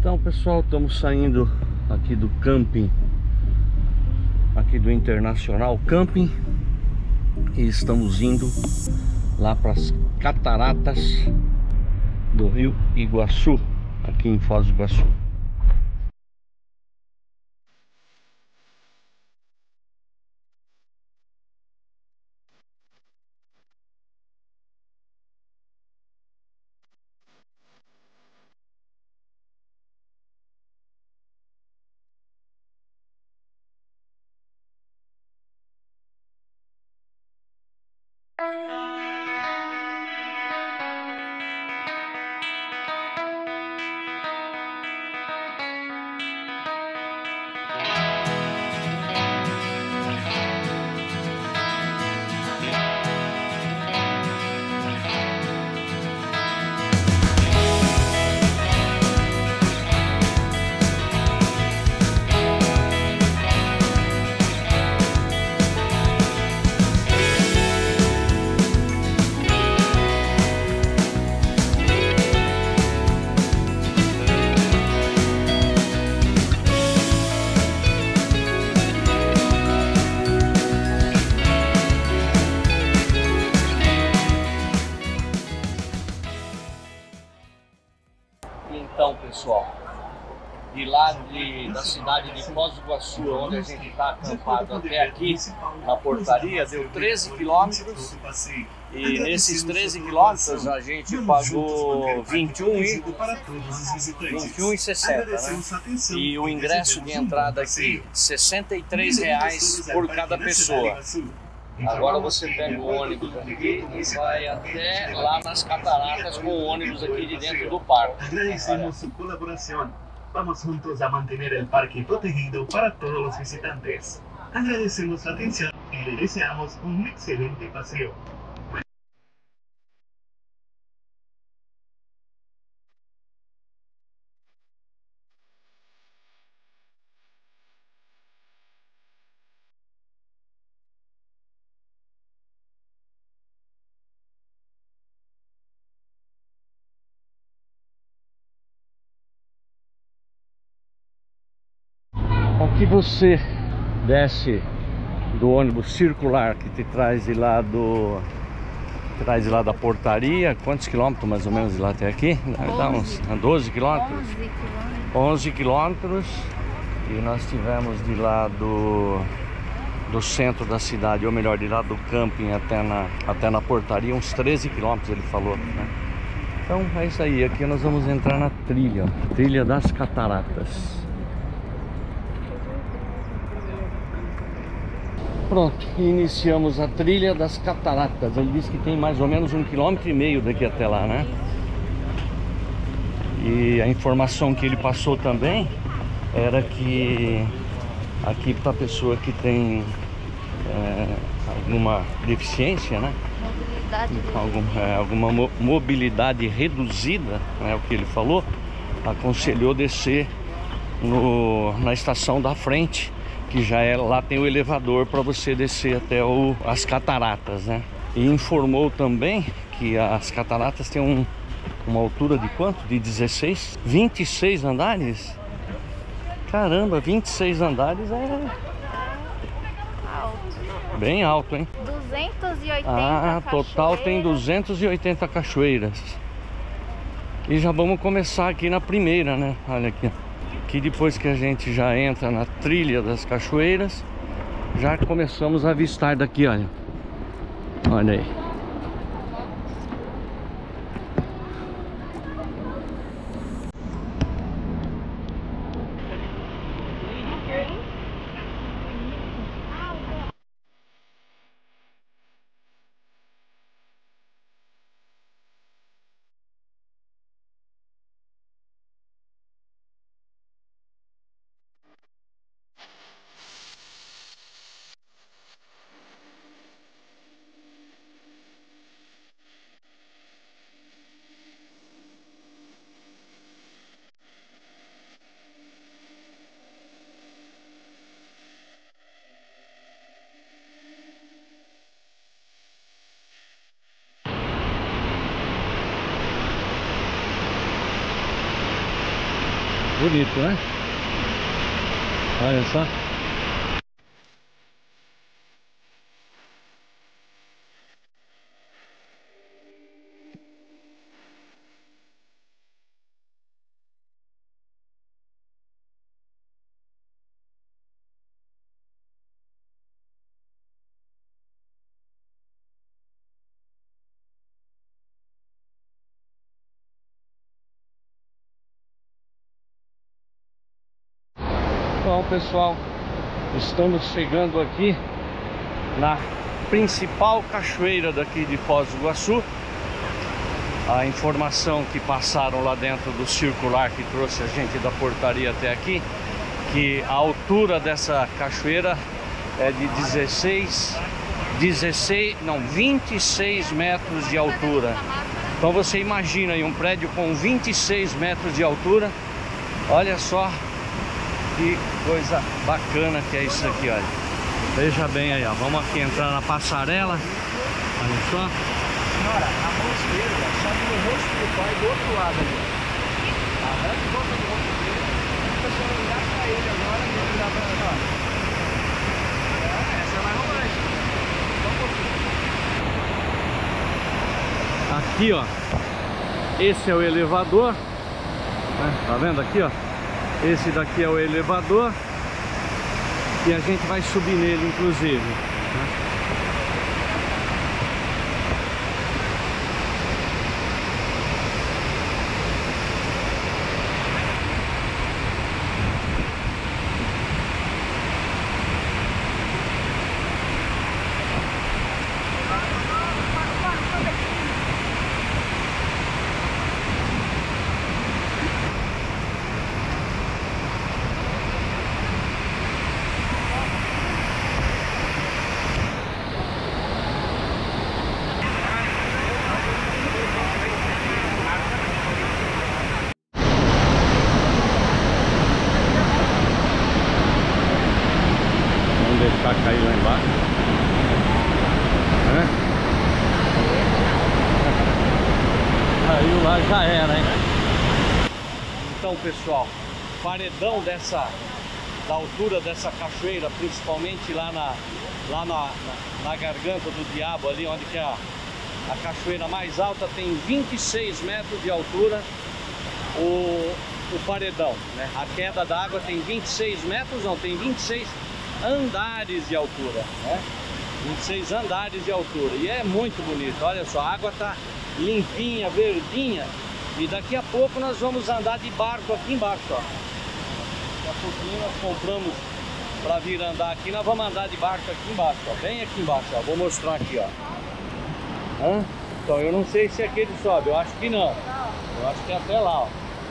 Então, pessoal, estamos saindo aqui do camping, aqui do Internacional Camping, e estamos indo lá para as cataratas do Rio Iguaçu, aqui em Foz do Iguaçu. Então, pessoal, de lá da cidade de Foz do Iguaçu, onde a gente está acampado até aqui, na portaria, deu 13 quilômetros. E nesses 13 quilômetros a gente pagou 21,60, né? E o ingresso de entrada aqui, R$ 63 por cada pessoa. Agora você pega o ônibus aqui e vai até lá nas cataratas com o ônibus aqui de dentro do parque. Agradecemos su colaboración. Vamos juntos a mantener el parque protegido para todos los visitantes. Agradecemos su atención y le deseamos un excelente paseo. O que você desce do ônibus circular que te traz de lá da portaria, quantos quilômetros mais ou menos de lá até aqui? Dá uns 12 quilômetros? 11 quilômetros. E nós tivemos de lá do centro da cidade, ou melhor, de lá do camping até na portaria, uns 13 quilômetros, ele falou, né? Então é isso aí, aqui nós vamos entrar na trilha, ó, trilha das cataratas. Pronto, iniciamos a trilha das cataratas. Ele disse que tem mais ou menos 1,5 km daqui até lá, né? E a informação que ele passou também era que aqui para pessoa que tem alguma deficiência, né? Alguma mobilidade reduzida, né? O que ele falou, aconselhou descer na estação da frente, que já lá tem o elevador para você descer até as cataratas, né? E informou também que as cataratas têm uma altura de quanto? De 26 andares? Caramba, 26 andares é alto. Bem alto, hein? 280 total tem 280 cachoeiras. E já vamos começar aqui na primeira, né? Olha aqui, que depois que a gente já entra na trilha das cachoeiras, já começamos a avistar daqui, olha. Olha aí. Bonito, né? Olha só. Bom, pessoal, estamos chegando aqui na principal cachoeira daqui de Foz do Iguaçu. A informação que passaram lá dentro do circular que trouxe a gente da portaria até aqui, que a altura dessa cachoeira é de 26 metros de altura. Então você imagina aí um prédio com 26 metros de altura. Olha só que coisa bacana que é isso aqui, olha. Veja bem aí, ó. Vamos aqui entrar na passarela. Olha só. Senhora, a mão esquerda sobe no rosto do pai do outro lado ali. Arranca e volta no rosto dele. Se a senhora olhar pra ele agora, ele virar pra senhora. Essa é mais romântica. Só um pouquinho. Aqui, ó. Esse é o elevador. Né? Tá vendo aqui, ó? Esse daqui é o elevador. E a gente vai subir nele, inclusive. Né? Deixar cair lá embaixo, né? Caiu lá, já era, hein? Então, pessoal, paredão da altura dessa cachoeira, principalmente lá na garganta do diabo, ali onde que é a cachoeira mais alta, tem 26 metros de altura o paredão, né? A queda d'água tem 26 metros, não, tem 26 andares de altura, né? 26 andares de altura. E é muito bonito, olha só, a água tá limpinha, verdinha. E daqui a pouco nós vamos andar de barco aqui embaixo, ó. Daqui a pouquinho nós compramos para vir andar aqui, nós vamos andar de barco aqui embaixo, ó. Bem aqui embaixo, ó. Vou mostrar aqui, ó. Então eu não sei se aquele sobe, eu acho que não. Eu acho que é até lá, ó.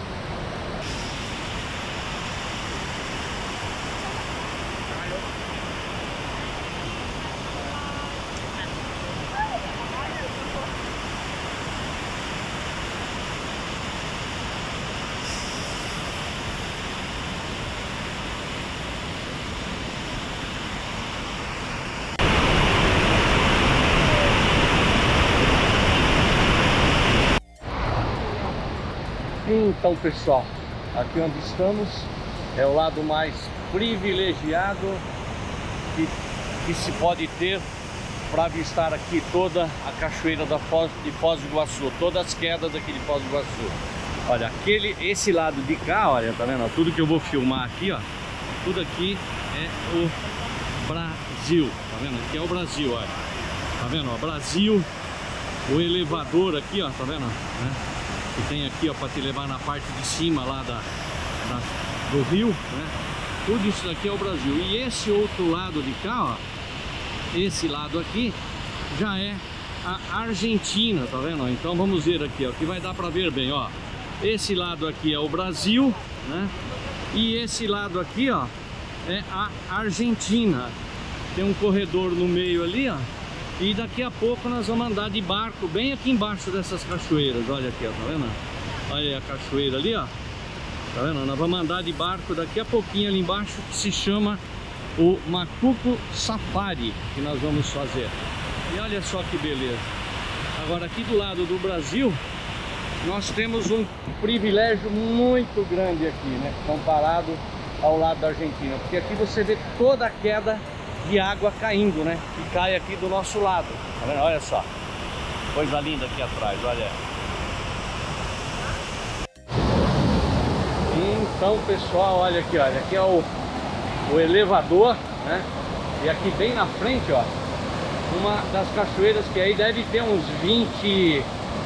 Então, pessoal, aqui onde estamos é o lado mais privilegiado que se pode ter para avistar aqui toda a cachoeira de Foz do Iguaçu, todas as quedas aqui de Foz do Iguaçu. Olha, esse lado de cá, olha, tá vendo? Tudo que eu vou filmar aqui, ó, tudo aqui é o Brasil, tá vendo? Aqui é o Brasil, olha, tá vendo? Ó, Brasil, o elevador aqui, ó, tá vendo? Né? Que tem aqui, ó, para te levar na parte de cima lá do rio, né? Tudo isso daqui é o Brasil. E esse outro lado de cá, ó, esse lado aqui já é a Argentina, tá vendo? Então vamos ver aqui, ó, que vai dar para ver bem, ó. Esse lado aqui é o Brasil, né? E esse lado aqui, ó, é a Argentina. Tem um corredor no meio ali, ó. E daqui a pouco nós vamos andar de barco bem aqui embaixo dessas cachoeiras. Olha aqui, ó, tá vendo? Olha aí a cachoeira ali, ó. Tá vendo? Nós vamos andar de barco daqui a pouquinho ali embaixo, que se chama o Macuco Safari, que nós vamos fazer. E olha só que beleza. Agora aqui do lado do Brasil nós temos um privilégio muito grande aqui, né? Comparado ao lado da Argentina, porque aqui você vê toda a queda de água caindo, né? Que cai aqui do nosso lado. Tá vendo? Olha só, coisa linda aqui atrás, olha. Então, pessoal, olha aqui, olha, aqui é o elevador, né? E aqui bem na frente, ó, uma das cachoeiras que aí deve ter uns de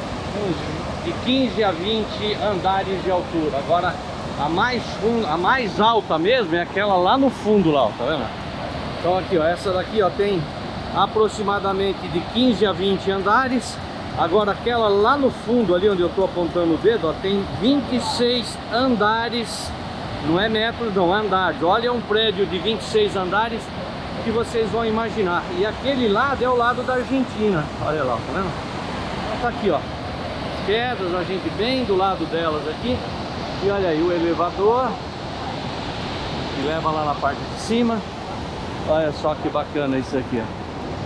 15 a 20 andares de altura. Agora, a mais alta mesmo é aquela lá no fundo lá, ó, tá vendo? Então aqui, ó, essa daqui, ó, tem aproximadamente de 15 a 20 andares. Agora aquela lá no fundo, ali onde eu tô apontando o dedo, ó, tem 26 andares. Não é metros, não, é andares. Olha, um prédio de 26 andares que vocês vão imaginar. E aquele lado é o lado da Argentina. Olha lá, tá vendo? Então tá aqui, ó, as quedas, a gente bem do lado delas aqui. E olha aí o elevador que leva lá na parte de cima. Olha só que bacana isso aqui, ó.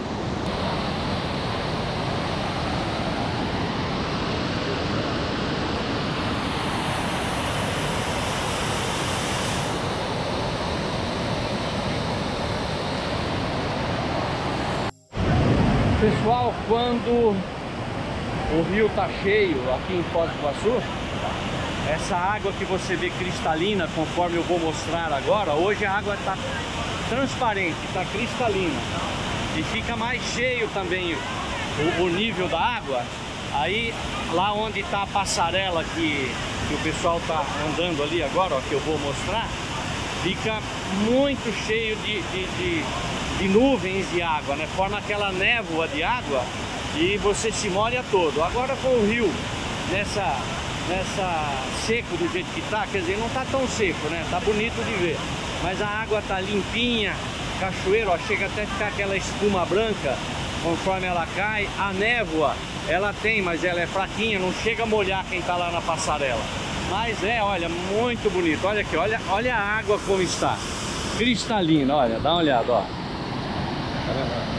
Pessoal, quando o rio tá cheio aqui em Foz do Iguaçu, essa água que você vê cristalina, conforme eu vou mostrar agora, hoje a água está transparente, está cristalina e fica mais cheio também o nível da água. Aí lá onde está a passarela que o pessoal está andando ali agora, ó, que eu vou mostrar, fica muito cheio de nuvens de água, né? Forma aquela névoa de água e você se molha todo. Agora com o rio nessa seco do jeito que tá, quer dizer, não tá tão seco, né? Tá bonito de ver, mas a água tá limpinha, cachoeira, ó, chega até a ficar aquela espuma branca conforme ela cai. A névoa ela tem, mas ela é fraquinha, não chega a molhar quem tá lá na passarela. Mas é, olha, muito bonito. Olha aqui, olha a água como está, cristalina, olha, dá uma olhada, ó. Tá vendo?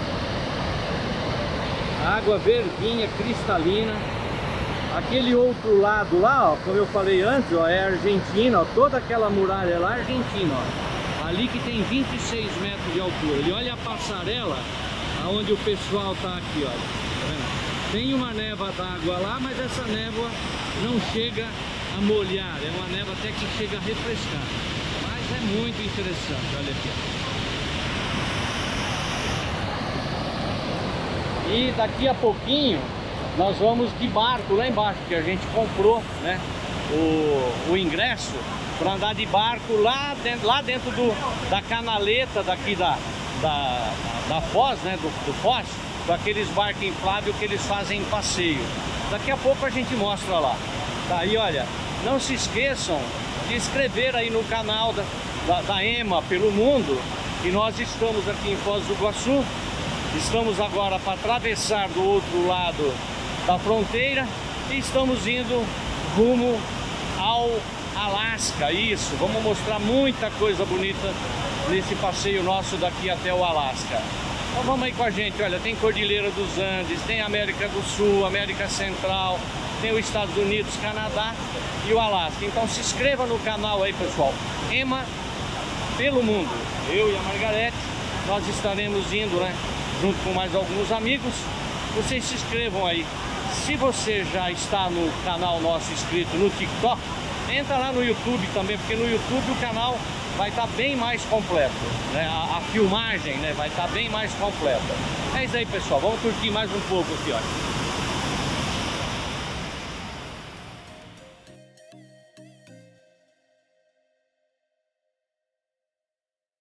Água verdinha, cristalina. Aquele outro lado lá, ó, como eu falei antes, ó, é Argentina, ó, toda aquela muralha lá é Argentina, ó. Ali que tem 26 metros de altura. E olha a passarela, aonde o pessoal tá aqui, olha. Tá vendo? Tem uma névoa d'água lá, mas essa névoa não chega a molhar, é uma névoa até que chega a refrescar. Mas é muito interessante, olha aqui, ó. E daqui a pouquinho nós vamos de barco lá embaixo, que a gente comprou, né, o ingresso para andar de barco lá dentro da canaleta daqui da Foz, né, do Foz, com aqueles barcos infláveis que eles fazem em passeio. Daqui a pouco a gente mostra lá. Tá aí, olha, não se esqueçam de inscrever aí no canal da EMA pelo mundo, e nós estamos aqui em Foz do Iguaçu. Estamos agora para atravessar do outro lado da fronteira e estamos indo rumo ao Alasca. Isso, vamos mostrar muita coisa bonita nesse passeio nosso daqui até o Alasca. Então vamos aí com a gente. Olha, tem Cordilheira dos Andes, tem América do Sul, América Central, tem os Estados Unidos, Canadá e o Alasca. Então se inscreva no canal aí, pessoal, EMA pelo mundo. Eu e a Margarete, nós estaremos indo, né, junto com mais alguns amigos. Vocês se inscrevam aí. Se você já está no canal nosso inscrito no TikTok, entra lá no YouTube também, porque no YouTube o canal vai estar bem mais completo, né? A filmagem, né, vai estar bem mais completa. É isso aí, pessoal, vamos curtir mais um pouco aqui, ó.